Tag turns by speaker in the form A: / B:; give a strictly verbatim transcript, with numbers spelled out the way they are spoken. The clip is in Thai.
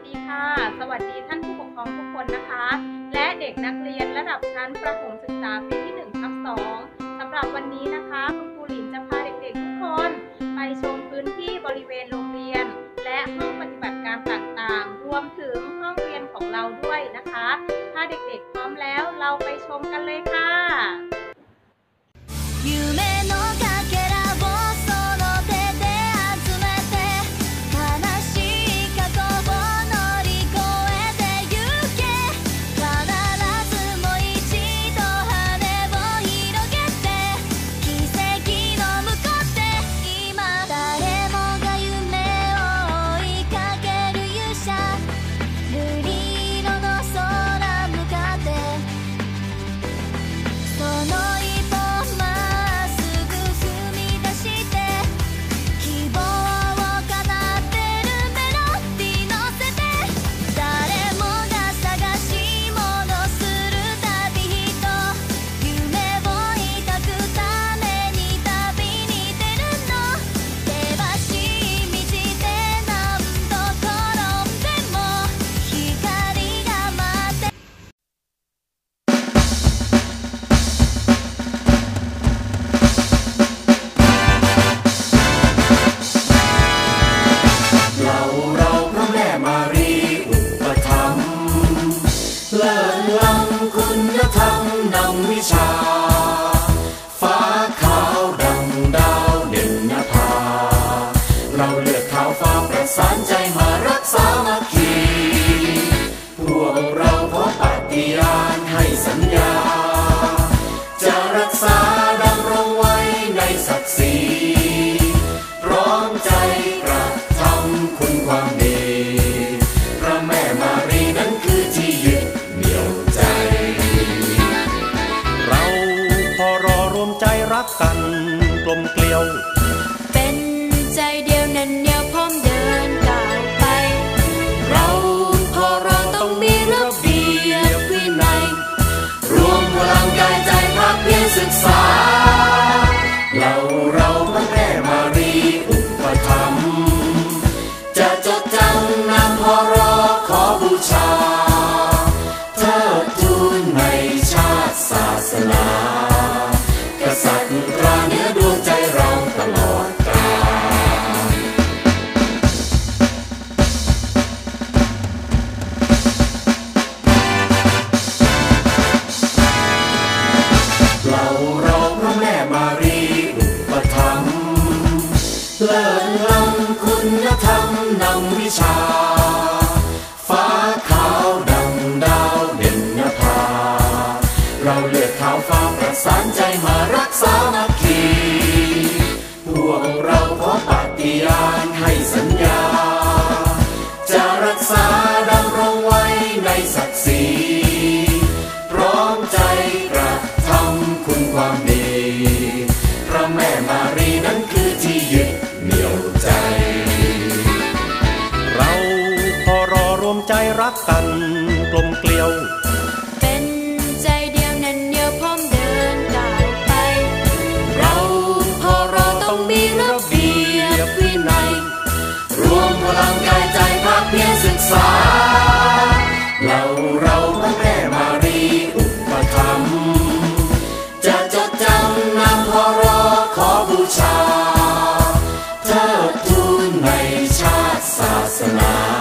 A: ดีค่ะสวัสดีท่านผู้ปกครองทุกคนนะคะและเด็กนักเรียนระดับชั้นประถมศึกษาปีที่หนึ่งทับสองสำหรับวันนี้นะคะคุณครูหลินจะพาเด็กๆทุกคนไปชมพื้นที่บริเวณโรงเรียนและห้องปฏิบัติการต่างๆรวมถึงห้องเรียนของเราด้วยนะคะถ้าเด็กๆพร้อมแล้วเราไปชมกันเลยค่ะ
B: เลิศล้ำคุณธรรมนำวิชาฟ้าขาวดังดาวเด่นนภาเราเลือดขาวฟ้าประสานใจมารักษามัคคีพวกเราขอปฏิญาณให้สัญญาจะรักษาดำรงไว้ในศักดิ์ศรีพร้อมใจกระทำคุณความดีพระแม่มารีนั้นคือที่ยึดเหนี่ยวใจเราพอรอรวมใจรักกันกลมเกลียว
C: เป็นใจเดียวแน่นเหนียวพร้อมเดินก้าวไป
B: เราพอรอต้องมีระเบียบวินัยรวมพลังกายใจภาคเพียรศึกษาเราเราพระแม่มารีอุปถัมภ์จะจดจำนำพอรอขอบูชาเทิดทูนในชาติศาสนากษัตริย์ตราเหนือดวงใจเราตลอดกาลเราเราพระแม่มารีอุปถัมภ์เลิศล้ำคุณธรรมนำวิชาฟ้าขาวดังดาวเด่นนภาเราเลือดขาวฟ้าประสานใจมารักษามัคคีพวกเราขอปฏิญาณให้สัญญาจะรักษาดำรงไว้ในศักดิ์ศรีพร้อมใจกระทำคุณความดีพระแม่มารีนั้นคือที่ยึดเหนี่ยวใจเราพอรอรวมใจรักกันกลมเกลียว
C: เป็นใจเดียวแน่นเหนียวพร้อมเดินก้าวไป
B: เราพอรอต้องมีระเบียบวินัยรวมพลังกายใจภาคเพียรศึกษาเราเราพระแม่มารีอุปถัมภ์จะจดจำนำพอรอขอบูชาเทิดทูนในชาติศาสนา